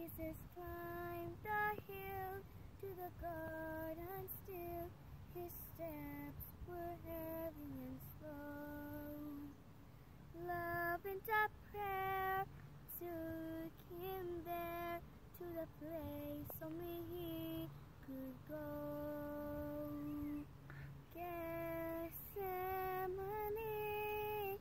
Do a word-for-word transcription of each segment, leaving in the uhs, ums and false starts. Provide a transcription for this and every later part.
Jesus climbed the hill to the garden still. His steps were heavy and slow. Love and a prayer took him there to the place only he could go. Gethsemane,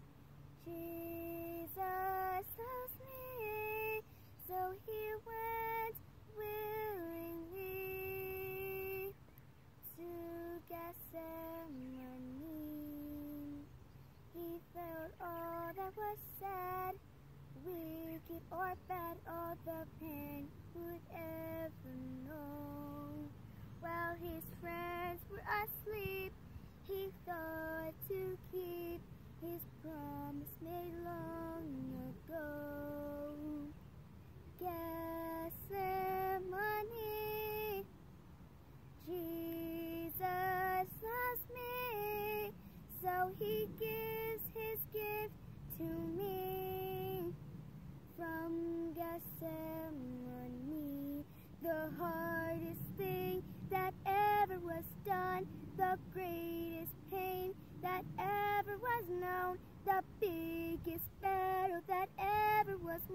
Jesus loves me, so he went willingly to Gethsemane. He felt all that was sad, wicked or bad, all the pain would ever know. While his friends were asleep, he thought to keep his promise made long ago. Gethsemane, Jesus loves me, so he gives his gift to me. From Gethsemane, the hardest thing that ever was done, the greatest pain that ever was known, the biggest battle that ever was